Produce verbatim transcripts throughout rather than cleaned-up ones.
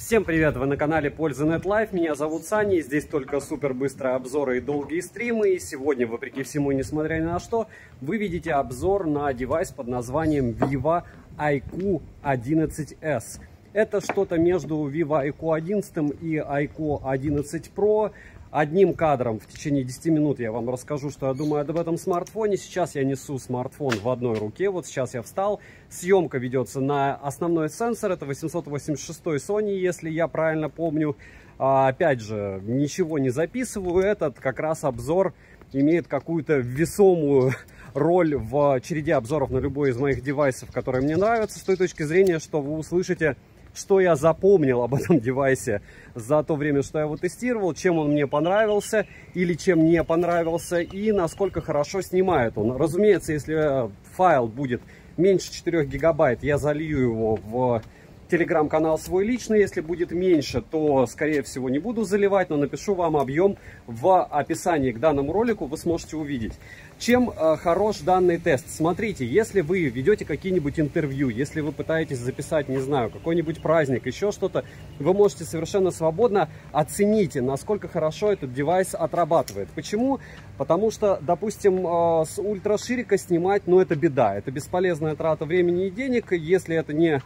Всем привет! Вы на канале PolzaNet Live. Меня зовут Саня, и здесь только супер быстрые обзоры и долгие стримы. И сегодня, вопреки всему, несмотря ни на что, вы видите обзор на девайс под названием Vivo ай кью одиннадцать эс. Это что-то между Vivo ай кью одиннадцать и ай кью одиннадцать про. Одним кадром в течение десяти минут я вам расскажу, что я думаю об этом смартфоне. Сейчас я несу смартфон в одной руке. Вот сейчас я встал. Съемка ведется на основной сенсор. Это восемьсот восемьдесят шесть Sony, если я правильно помню. А, опять же, ничего не записываю. Этот как раз обзор имеет какую-то весомую роль в череде обзоров на любой из моих девайсов, которые мне нравятся, с той точки зрения, что вы услышите, что я запомнил об этом девайсе за то время, что я его тестировал, чем он мне понравился или чем не понравился, и насколько хорошо снимает он. Разумеется, если файл будет меньше четырёх гигабайт, я залью его в телеграм-канал свой личный. Если будет меньше, то, скорее всего, не буду заливать, но напишу вам объем в описании к данному ролику, вы сможете увидеть. Чем э, хорош данный тест? Смотрите, если вы ведете какие-нибудь интервью, если вы пытаетесь записать, не знаю, какой-нибудь праздник, еще что-то, вы можете совершенно свободно оценить, насколько хорошо этот девайс отрабатывает. Почему? Потому что, допустим, э, с ультраширика снимать, ну, это беда, это бесполезная трата времени и денег. Если это не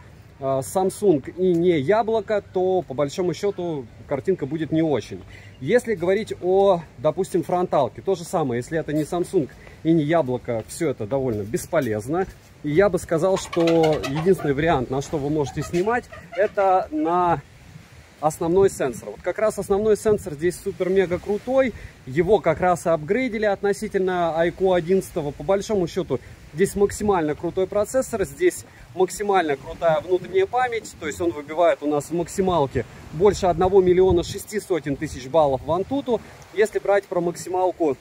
Samsung и не яблоко, то по большому счету картинка будет не очень. Если говорить о, допустим, фронталке, то же самое. Если это не Samsung и не яблоко, все это довольно бесполезно. И я бы сказал, что единственный вариант, на что вы можете снимать, это на основной сенсор. Вот как раз основной сенсор здесь супер-мега крутой. Его как раз и апгрейдили относительно ай кью одиннадцать. По большому счету здесь максимально крутой процессор, здесь максимально крутая внутренняя память. То есть он выбивает у нас в максималке больше одного миллиона шести сотен тысяч баллов в Antutu. Если брать про максималку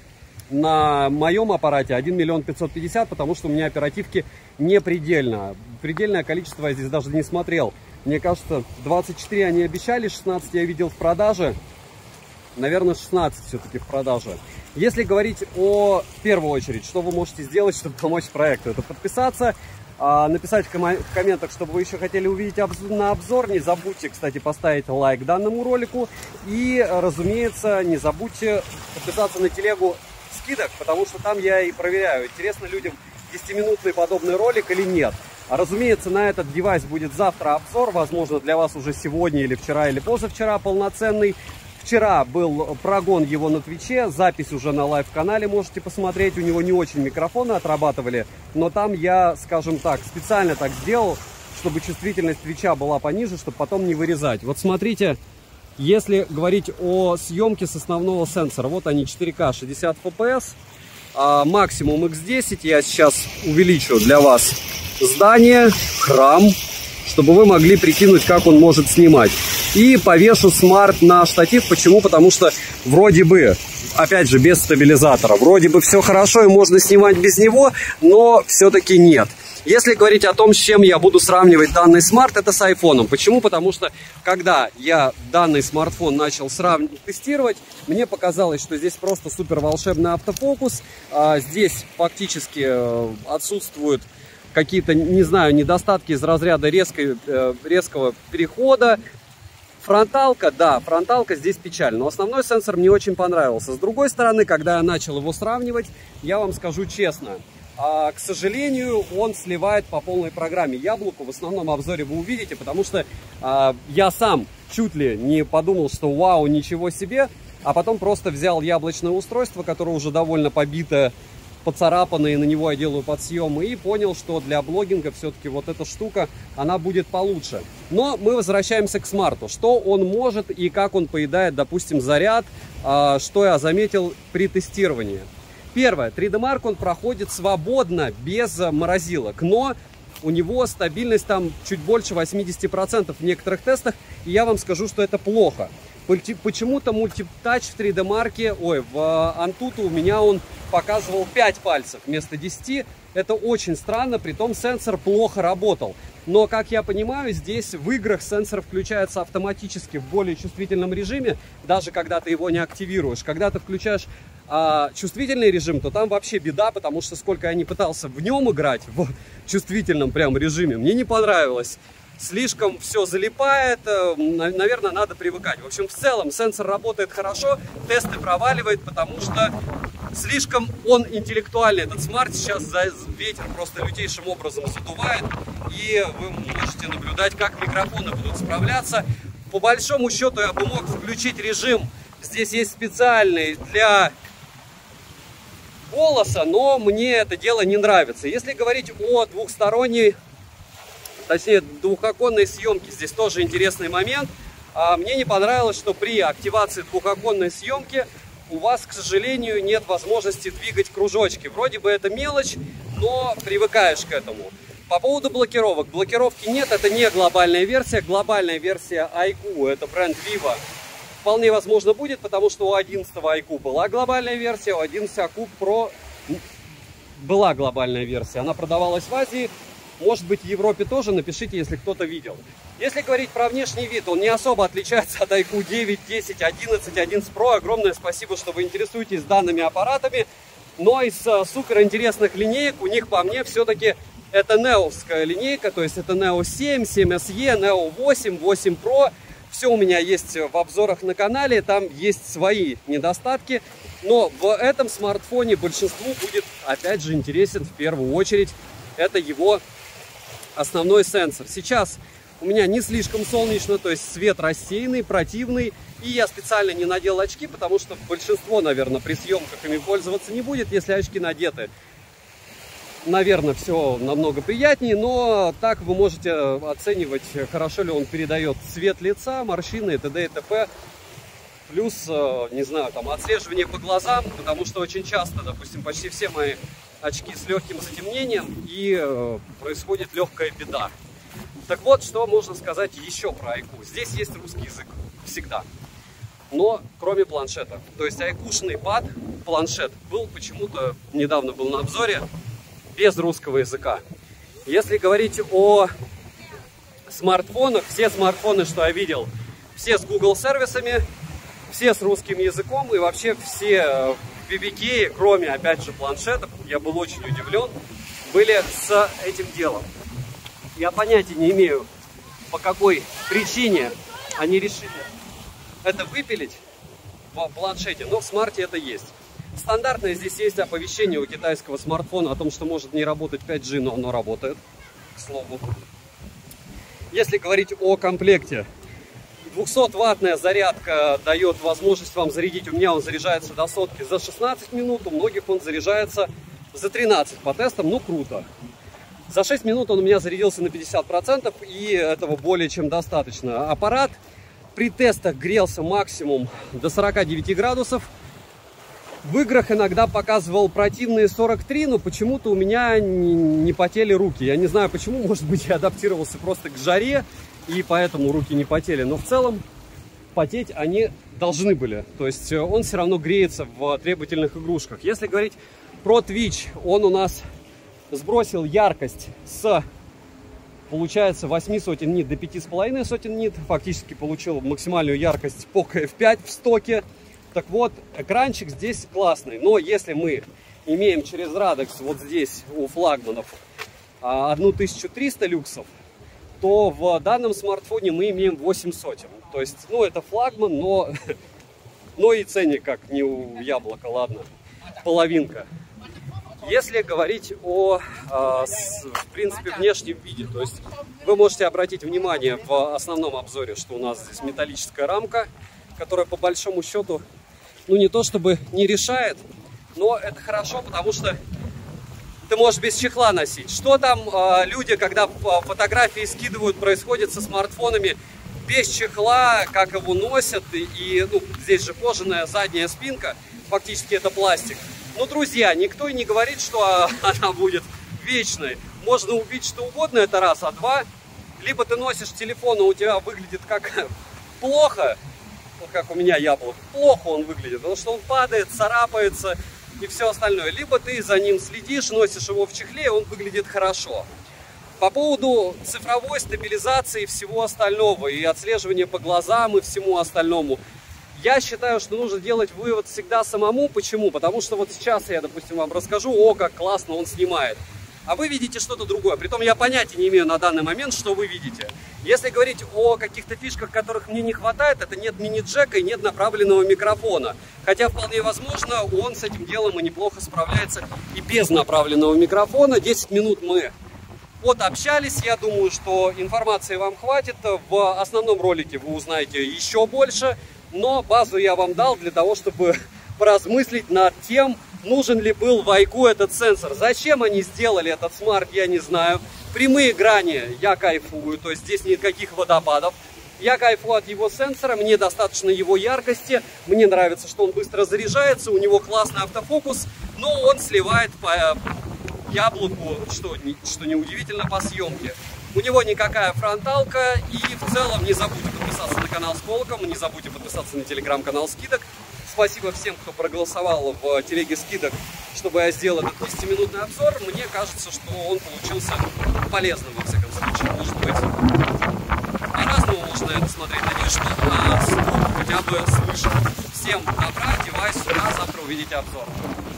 на моем аппарате, один миллион пятьсот пятьдесят, потому что у меня оперативки не предельно. Предельное количество я здесь даже не смотрел. Мне кажется, двадцать четыре они обещали, шестнадцать я видел в продаже. Наверное, шестнадцать все-таки в продаже. Если говорить о, в первую очередь, что вы можете сделать, чтобы помочь проекту, это подписаться, написать в комментах, чтобы вы еще хотели увидеть обзор, на обзор. Не забудьте, кстати, поставить лайк данному ролику. И, разумеется, не забудьте подписаться на телегу скидок, потому что там я и проверяю, интересно людям десятиминутный подобный ролик или нет. А, разумеется, на этот девайс будет завтра обзор, возможно, для вас уже сегодня или вчера или позавчера полноценный. Вчера был прогон его на Твиче, запись уже на лайв-канале можете посмотреть. У него не очень микрофоны отрабатывали, но там я, скажем так, специально так сделал, чтобы чувствительность Твича была пониже, чтобы потом не вырезать. Вот смотрите, если говорить о съемке с основного сенсора, вот они четыре ка шестьдесят эф пи эс, а максимум икс десять, я сейчас увеличу для вас здание, храм, чтобы вы могли прикинуть, как он может снимать. И повешу смарт на штатив. Почему? Потому что вроде бы, опять же, без стабилизатора, вроде бы все хорошо и можно снимать без него, но все-таки нет. Если говорить о том, с чем я буду сравнивать данный смарт, это с айфоном. Почему? Потому что, когда я данный смартфон начал сравнивать, тестировать, мне показалось, что здесь просто супер волшебный автофокус. А здесь фактически отсутствуют какие-то, не знаю, недостатки из разряда резкой, резкого перехода. Фронталка, да, фронталка здесь печаль, но основной сенсор мне очень понравился. С другой стороны, когда я начал его сравнивать, я вам скажу честно, а, к сожалению, он сливает по полной программе. Яблоку в основном обзоре вы увидите, потому что а, я сам чуть ли не подумал, что вау, ничего себе, а потом просто взял яблочное устройство, которое уже довольно побитое, поцарапанные, на него я делаю подсъемы, и понял, что для блогинга все-таки вот эта штука, она будет получше. Но мы возвращаемся к смарту. Что он может и как он поедает, допустим, заряд, что я заметил при тестировании. Первое, три дэ марк он проходит свободно, без морозилок, но у него стабильность там чуть больше восьмидесяти процентов в некоторых тестах, и я вам скажу, что это плохо. Почему-то мультитач в три дэ марке, ой, в Antutu у меня он показывал пять пальцев вместо десяти. Это очень странно, притом сенсор плохо работал. Но, как я понимаю, здесь в играх сенсор включается автоматически в более чувствительном режиме, даже когда ты его не активируешь. Когда ты включаешь а, чувствительный режим, то там вообще беда, потому что сколько я не пытался в нем играть, в чувствительном прям режиме, мне не понравилось. слишком все залипает, наверное, надо привыкать. В общем, в целом сенсор работает хорошо, тесты проваливает, потому что слишком он интеллектуальный. Этот смарт сейчас за ветер просто лютейшим образом задувает, и вы можете наблюдать, как микрофоны будут справляться. По большому счету я бы мог включить режим, здесь есть специальный для голоса, но мне это дело не нравится. Если говорить о двухсторонней, точнее двухоконной съемке, здесь тоже интересный момент. Мне не понравилось, что при активации двухоконной съемки у вас, к сожалению, нет возможности двигать кружочки. Вроде бы это мелочь, но привыкаешь к этому. По поводу блокировок. Блокировки нет, это не глобальная версия. Глобальная версия ай кью, это бренд Vivo, вполне возможно будет, потому что у одиннадцатого ай кью была глобальная версия, у одиннадцатого ай кью Pro была глобальная версия. Она продавалась в Азии, может быть в Европе тоже, напишите, если кто-то видел. Если говорить про внешний вид, он не особо отличается от ай кью девять, десять, одиннадцать, одиннадцать Pro. Огромное спасибо, что вы интересуетесь данными аппаратами. Но из супер интересных линеек у них, по мне, все-таки это неовская линейка, то есть это нео семь, семь эс и, нео восемь, восемь Pro. Все у меня есть в обзорах на канале, там есть свои недостатки. Но в этом смартфоне большинству будет, опять же, интересен в первую очередь. Это его основной сенсор. Сейчас у меня не слишком солнечно, то есть свет рассеянный, противный. И я специально не надел очки, потому что большинство, наверное, при съемках ими пользоваться не будет, если очки надеты. Наверное, все намного приятнее, но так вы можете оценивать, хорошо ли он передает цвет лица, морщины и т.д. и т.п. Плюс, не знаю, там отслеживание по глазам, потому что очень часто, допустим, почти все мои очки с легким затемнением, и происходит легкая беда. Так вот, что можно сказать еще про ай кью. Здесь есть русский язык, всегда. Но кроме планшета. То есть ай кью-шный пад, планшет, был почему-то, недавно был на обзоре, без русского языка. Если говорить о смартфонах, все смартфоны, что я видел, все с Google сервисами, все с русским языком, и вообще все в би би кей, кроме, опять же, планшетов, я был очень удивлен, были с этим делом. Я понятия не имею, по какой причине они решили это выпилить в планшете, но в смарте это есть. Стандартное здесь есть оповещение у китайского смартфона о том, что может не работать пять джи, но оно работает, к слову. Если говорить о комплекте, двухсотваттная зарядка дает возможность вам зарядить. У меня он заряжается до сотки за шестнадцать минут, у многих он заряжается за тринадцать по тестам, ну круто. За шесть минут он у меня зарядился на пятьдесят процентов, и этого более чем достаточно. Аппарат при тестах грелся максимум до сорока девяти градусов. В играх иногда показывал противные сорок три, но почему-то у меня не потели руки. Я не знаю почему, может быть я адаптировался просто к жаре, и поэтому руки не потели. Но в целом потеть они должны были. То есть он все равно греется в требовательных игрушках. Если говорить про Twitch, он у нас сбросил яркость с, получается, восьми сотен нит до пяти с половиной сотен нит. Фактически получил максимальную яркость по кей эф пять в стоке. Так вот, экранчик здесь классный, но если мы имеем через Radex вот здесь у флагманов тысячу триста люксов, то в данном смартфоне мы имеем восемь сотен. То есть, ну, это флагман, но, но и ценник как не у Яблока, ладно, половинка. Если говорить о, в принципе, внешнем виде, то есть вы можете обратить внимание в основном обзоре, что у нас здесь металлическая рамка, которая по большому счету, ну не то чтобы не решает, но это хорошо, потому что ты можешь без чехла носить. Что там э, люди, когда фотографии скидывают, происходит со смартфонами без чехла, как его носят, и, и ну, здесь же кожаная задняя спинка, фактически это пластик. Но, друзья, никто и не говорит, что она будет вечной. Можно убить что угодно, это раз, а два, либо ты носишь телефон, и у тебя выглядит как плохо, вот как у меня Яблок, плохо он выглядит, потому что он падает, царапается и все остальное. Либо ты за ним следишь, носишь его в чехле, и он выглядит хорошо. По поводу цифровой стабилизации и всего остального, и отслеживания по глазам и всему остальному, я считаю, что нужно делать вывод всегда самому. Почему? Потому что вот сейчас я, допустим, вам расскажу, о, как классно он снимает. А вы видите что-то другое. Притом я понятия не имею на данный момент, что вы видите. Если говорить о каких-то фишках, которых мне не хватает, это нет мини-джека и нет направленного микрофона. Хотя вполне возможно, он с этим делом и неплохо справляется и без направленного микрофона. десять минут мы пообщались. Я думаю, что информации вам хватит. В основном ролике вы узнаете еще больше. Но базу я вам дал для того, чтобы поразмыслить над тем, нужен ли был в Айку этот сенсор. Зачем они сделали этот смарт, я не знаю. Прямые грани я кайфую, то есть здесь никаких водопадов. Я кайфую от его сенсора, мне достаточно его яркости. Мне нравится, что он быстро заряжается, у него классный автофокус, но он сливает по яблоку, что, что неудивительно, по съемке. У него никакая фронталка, и в целом не забудьте подписаться на канал с колоком, не забудьте подписаться на телеграм-канал Скидок. Спасибо всем, кто проголосовал в телеге Скидок, чтобы я сделал этот десятиминутный обзор. Мне кажется, что он получился полезным, во всяком случае. Может быть, по-разному можно это смотреть. Надеюсь, что на звук хотя бы слышно. Всем добра, девайс, сюда, завтра увидите обзор.